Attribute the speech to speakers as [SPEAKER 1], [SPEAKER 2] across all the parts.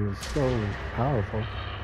[SPEAKER 1] is so powerful.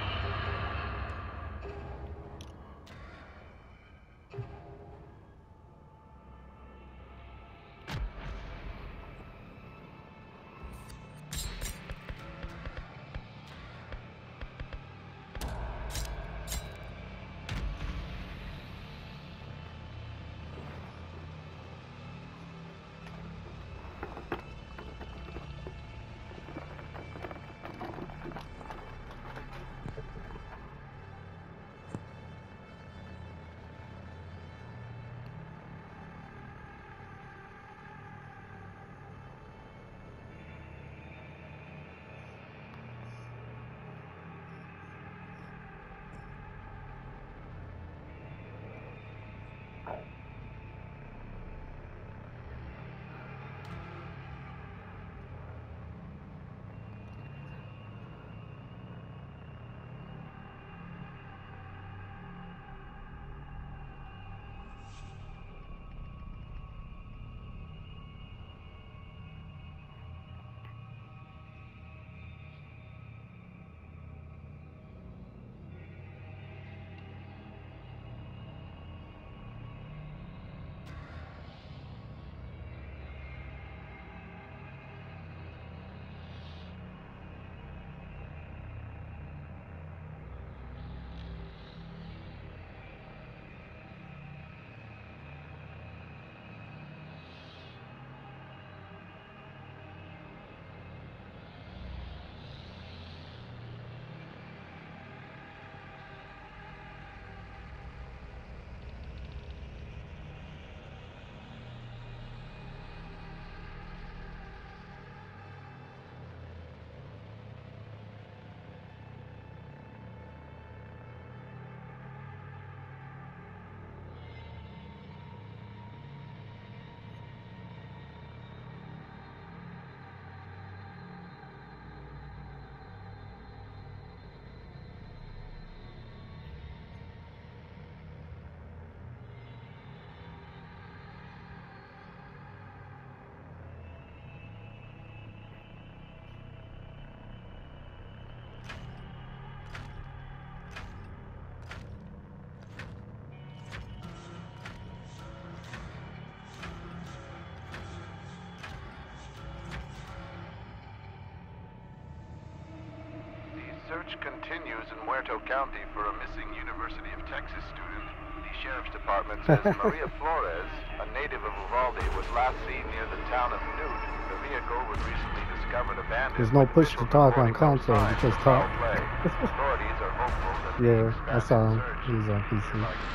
[SPEAKER 2] Search continues in Muerto County for a missing University of Texas student. The Sheriff's Department says Maria Flores, a native of Uvalde, was last seen near the town of Newt. The vehicle was recently discovered abandoned.
[SPEAKER 1] There's no push to talk on console, because talk.
[SPEAKER 2] Authorities are hopeful that
[SPEAKER 1] Yeah, I saw him. He's on PC.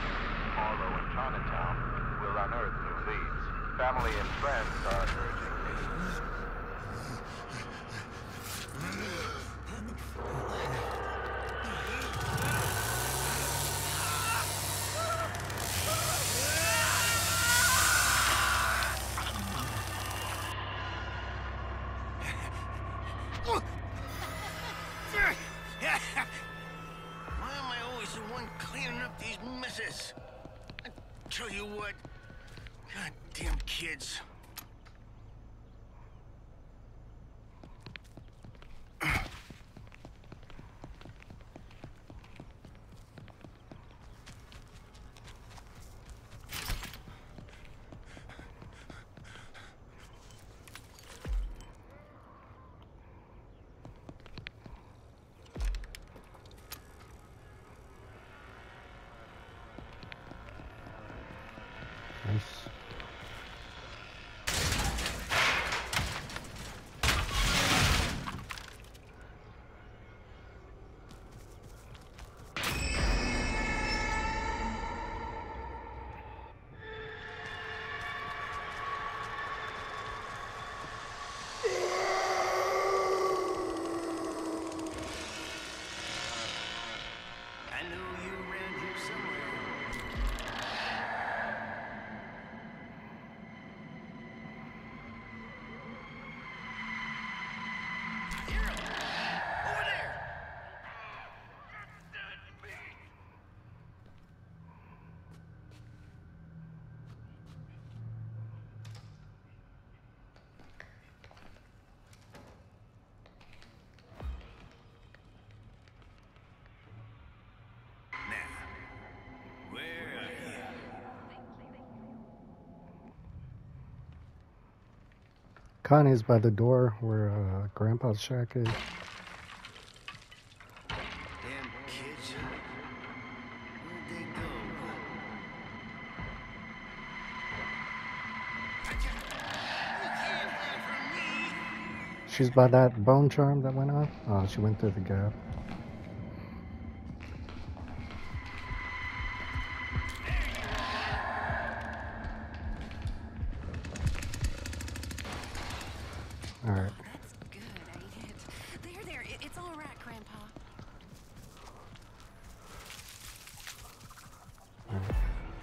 [SPEAKER 2] Harlow and Chinatown will unearth new leads. Family and friends are urging patience.
[SPEAKER 3] Why am I always the one cleaning up these messes? I tell you what, goddamn kids.
[SPEAKER 1] Nice.
[SPEAKER 3] I knew you ran here somewhere.
[SPEAKER 1] Connie's by the door where Grandpa's shack is.
[SPEAKER 3] Damn kids. Where'd they go? You can't run from me.
[SPEAKER 1] She's by that bone charm that went off. Oh, she went through the gap. All right.
[SPEAKER 4] That's good, ain't it? There. It's all right, Grandpa.
[SPEAKER 1] All right.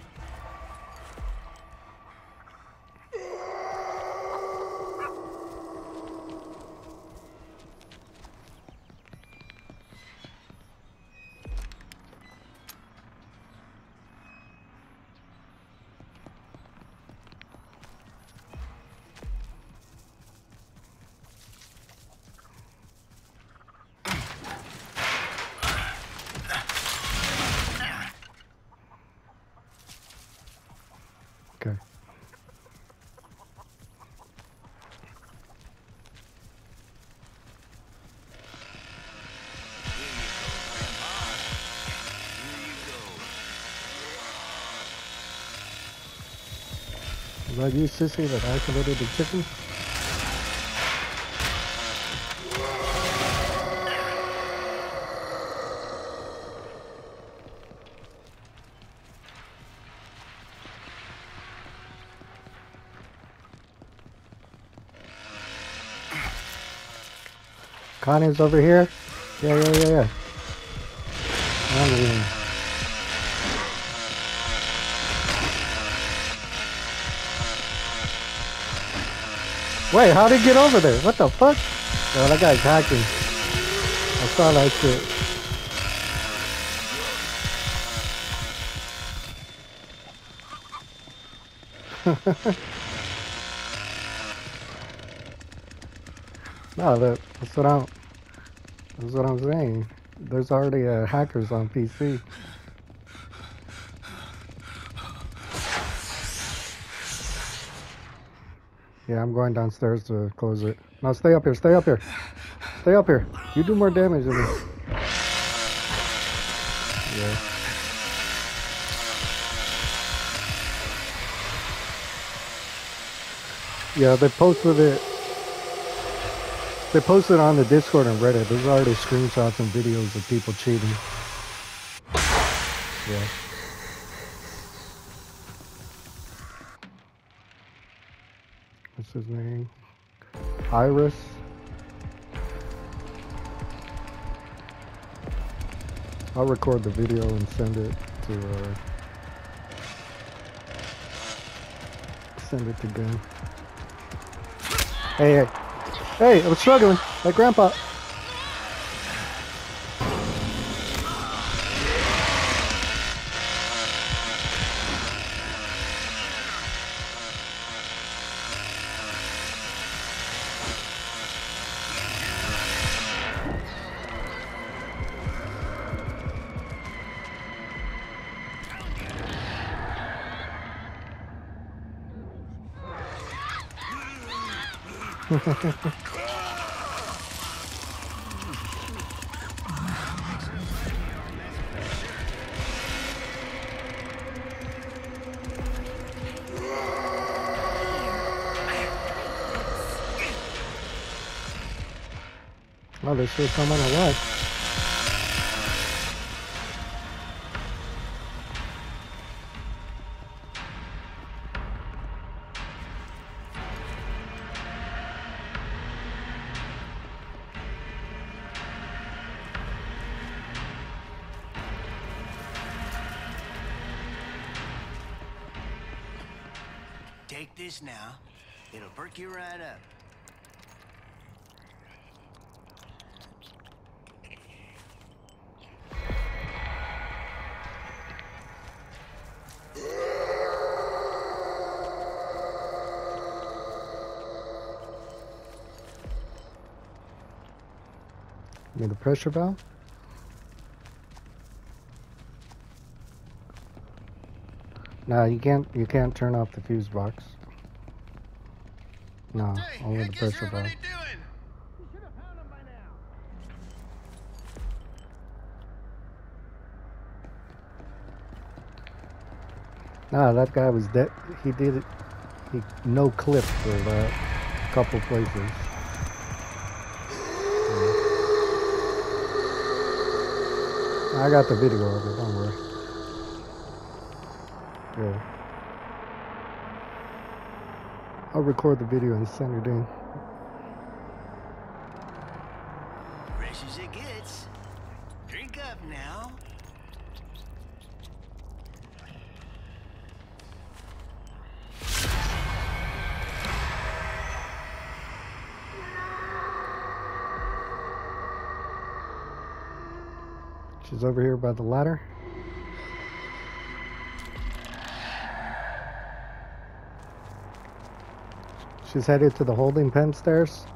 [SPEAKER 1] Okay. Is that you, Sissy, that activated the chicken? Connie's over here? Yeah. I'm leaving. Wait, how'd he get over there? What the fuck? Oh, that guy's hacking. I saw that shit. No, that's what I'm saying. There's already hackers on PC. Yeah, I'm going downstairs to close it. No, stay up here. Stay up here. You do more damage than me. Yeah. Yeah, they posted it. They posted on the Discord and Reddit. There's already screenshots and videos of people cheating. Yeah. What's his name? Eyeris. I'll record the video and send it to Gun. Hey, I was struggling like Grandpa. Oh, they're still coming or what?
[SPEAKER 3] Take this now. It'll perk you right up.
[SPEAKER 1] Need a pressure valve? No, you can't turn off the fuse box. No,
[SPEAKER 3] Hey,
[SPEAKER 1] only
[SPEAKER 3] I
[SPEAKER 1] the
[SPEAKER 3] guess
[SPEAKER 1] pressure
[SPEAKER 3] what
[SPEAKER 1] valve.
[SPEAKER 3] are they doing?
[SPEAKER 5] You should have found him by now.
[SPEAKER 1] Nah, that guy was dead. He did it. He no clip for that couple places. I got the video of it. Don't worry. Good. I'll record the video and send it in.
[SPEAKER 3] Fresh as it gets. Drink up now.
[SPEAKER 1] She's over here by the ladder. She's headed to the holding pen stairs.